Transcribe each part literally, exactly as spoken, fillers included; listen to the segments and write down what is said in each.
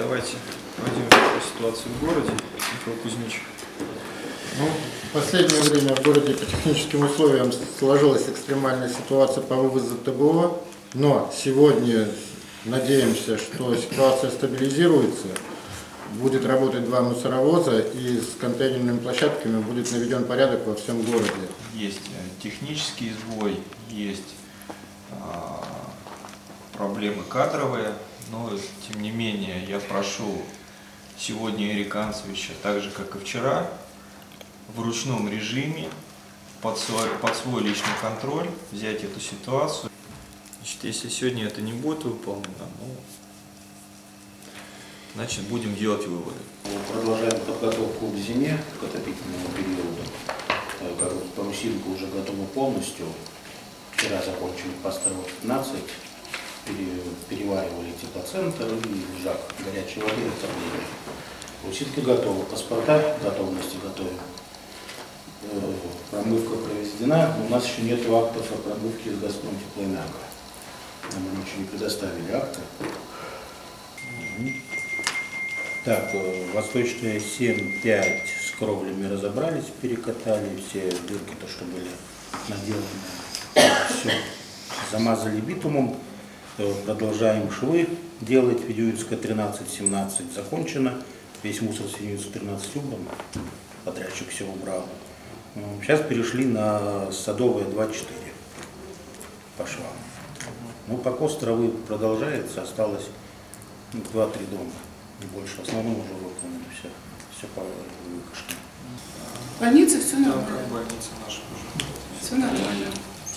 давайте пойдем по ситуации в городе. Михаил Кузьмич. Ну, в последнее время в городе по техническим условиям сложилась экстремальная ситуация по вывозу ТБО, но сегодня надеемся, что ситуация стабилизируется, будет работать два мусоровоза и с контейнерными площадками будет наведен порядок во всем городе. Есть технический сбой, есть а, проблемы кадровые, но тем не менее я прошу сегодня Эрика Анцевича, так же как и вчера, в ручном режиме, под свой, под свой личный контроль взять эту ситуацию. Значит, если сегодня это не будет выполнено, ну, значит, будем делать выводы. Мы продолжаем подготовку к зиме, к отопительному периоду. Парусинка уже готова полностью. Вчера закончили по Старому пятнадцать, переваривали теплоцентр и жак горячей воды и отопления. Парусинка готова, паспорта готовности готовы. Промывка проведена, но у нас еще нет актов о промывке с Газпром Теплоэнерго. Нам они еще не предоставили акты. Так, Восточная семь пять с кровлями разобрались, перекатали, все дырки, то, что были наделаны, все замазали битумом, продолжаем швы делать, Ведюинская тринадцать семнадцать закончено, весь мусор с Ведюинской тринадцать убран, подрядчик все убрал. Сейчас перешли на Садовая два четыре по швам. Ну, покос травы продолжается, осталось два-три дома. Не больше, в основном уже выполнено все, все по выхошке. В больнице все нормально. Да, больница наша уже. Все нормально.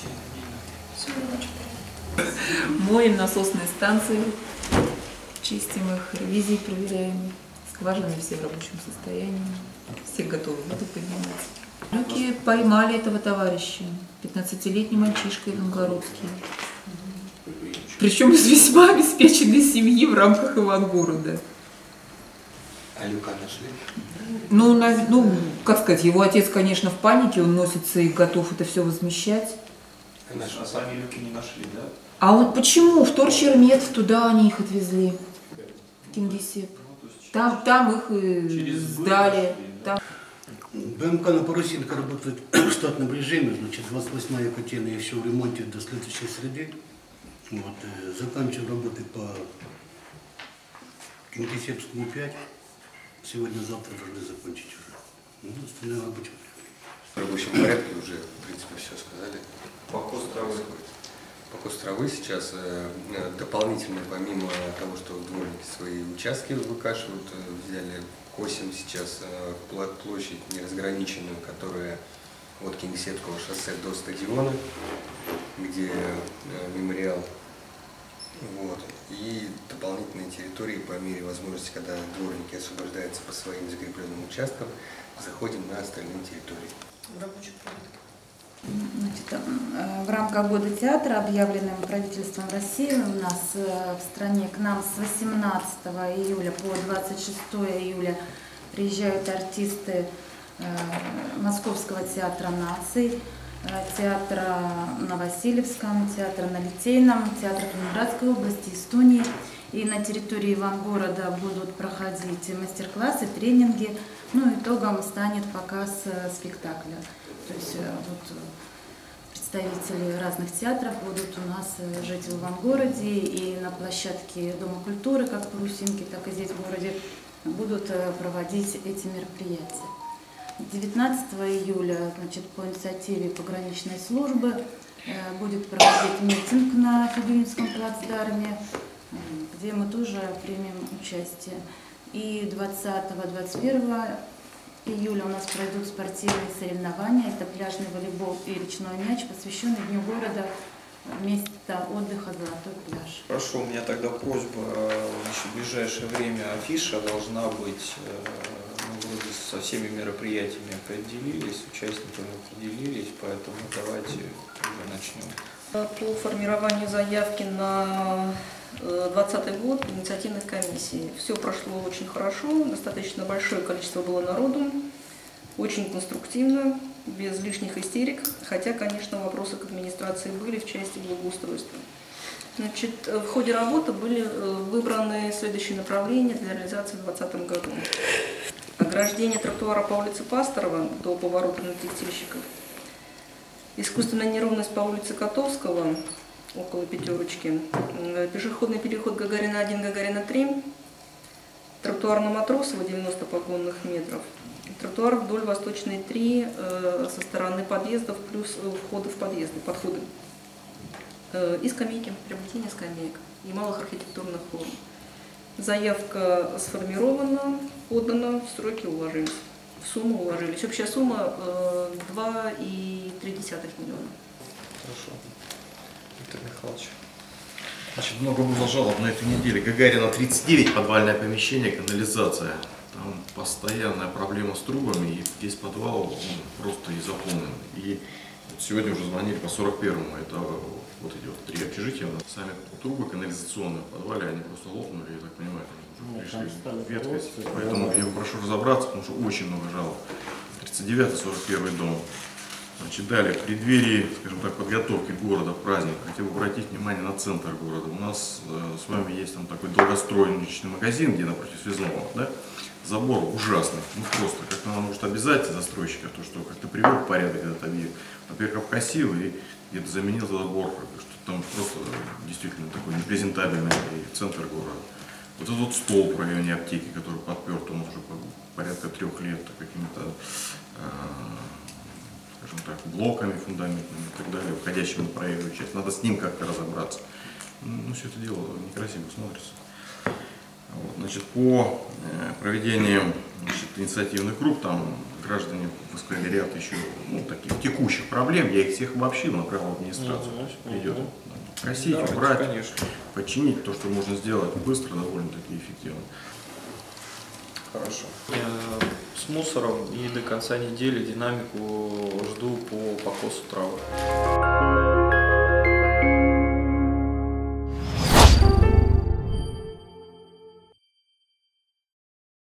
Все нормально. Моем насосные станции, чистим их, ревизии проверяем, скважины все в рабочем состоянии, все готовы воду поднимать. Люки поймали этого товарища, пятнадцатилетний мальчишка Ивангородский. Причем из весьма обеспеченной семьи в рамках Ивангорода. А Люка нашли? Ну, на, ну, как сказать, его отец, конечно, в панике, он носится и готов это все возмещать. А сами люки не нашли, да? А вот почему? В Торчермет, туда они их отвезли, в Кингисепп. Там, там их и сдали. Там... БМК на Парусинка работает в штатном режиме, значит, двадцать восьмая котельная все в ремонте до следующей среды. Вот, заканчиваем работы по Кингисеппскому пять. Сегодня-завтра должны закончить уже. Ну, остальное рабочее. В рабочем порядке уже, в принципе, все сказали. Покос травы. Покос травы сейчас э, дополнительно, помимо того, что дворники свои участки выкашивают, взяли косим сейчас э, площадь неразграниченную, которая от Кингисеппского шоссе до стадиона, где э, мемориал. Вот. И дополнительные территории по мере возможности, когда дворники освобождаются по своим закрепленным участкам, заходим на остальные территории. В рабочем порядке. Значит, в рамках года театра, объявленным правительством России, у нас в стране к нам с восемнадцатого июля по двадцать шестое июля приезжают артисты Московского театра наций, театра на Васильевском, театра на Литейном, театра Калининградской области, Эстонии. И на территории Ивангорода будут проходить мастер-классы, тренинги. Ну, итогом станет показ спектакля. То есть вот, представители разных театров будут у нас жить в Ивангороде, и на площадке Дома культуры, как в Парусинке, так и здесь в городе, будут проводить эти мероприятия. девятнадцатого июля, значит, по инициативе пограничной службы будет проводить митинг на Федюнинском плацдарме, где мы тоже примем участие. И двадцатого-двадцать первого июля у нас пройдут спортивные соревнования. Это пляжный волейбол и речной мяч, посвященный Дню города, место отдыха «Золотой пляж». Хорошо, у меня тогда просьба, значит, в ближайшее время афиша должна быть, ну, вроде со всеми мероприятиями определились, участниками определились, поэтому давайте уже начнем. По формированию заявки на двадцатый год инициативной комиссии. Все прошло очень хорошо, достаточно большое количество было народу, очень конструктивно, без лишних истерик, хотя, конечно, вопросы к администрации были в части благоустройства. Значит, в ходе работы были выбраны следующие направления для реализации в две тысячи двадцатом году. Ограждение тротуара по улице Пасторова до поворота на Текстильщиков. Искусственная неровность по улице Котовского, около Пятерочки. Пешеходный переход Гагарина один, Гагарина три. Тротуар на Матросова девяносто погонных метров. Тротуар вдоль Восточной три со стороны подъездов плюс входы в подъезды, подходы. И скамейки, приобретение скамеек и малых архитектурных форм. Заявка сформирована, подана, в сроки уложились. В сумму уложились. Общая сумма два и три десятых миллиона. Хорошо. Виктор Михайлович. Значит, много было жалоб на этой неделе. Гагарина тридцать девять, подвальное помещение, канализация. Там постоянная проблема с трубами, и весь подвал он просто и заполнен. И вот сегодня уже звонили по сорок первому, это вот эти вот три общежития, сами трубы канализационные в подвале, они просто лопнули, я так понимаю, там уже пришли ветхость. Поэтому я прошу разобраться, потому что очень много жалоб. тридцать девятый, сорок первый дом. Значит, далее, в преддверии, скажем так, подготовки города к празднику, хотел бы обратить внимание на центр города. У нас э, с вами есть там такой долгостроенный магазин, где напротив Связного, да? Забор ужасный, ну просто, как-то надо, может, обязать застройщика, то, что как-то привел в порядок этот объект, во-первых, обкосил и где-то заменил забор, что там просто действительно такой непрезентабельный центр города. Вот этот вот столб в районе аптеки, который подперт, он уже порядка трех лет какими-то, э, скажем так, блоками фундаментными и так далее, входящими на проезжую часть. Надо с ним как-то разобраться. Ну, все это дело некрасиво смотрится. Вот, значит, по э, проведениям, значит, инициативный круг, там граждане высказали ряд еще, ну, таких текущих проблем, я их всех обобщил, направил в администрацию. Ну, Идет ну, косить, давайте, убрать, конечно. починить то, что можно сделать быстро, довольно-таки эффективно. Хорошо. Я с мусором и до конца недели динамику жду по покосу травы.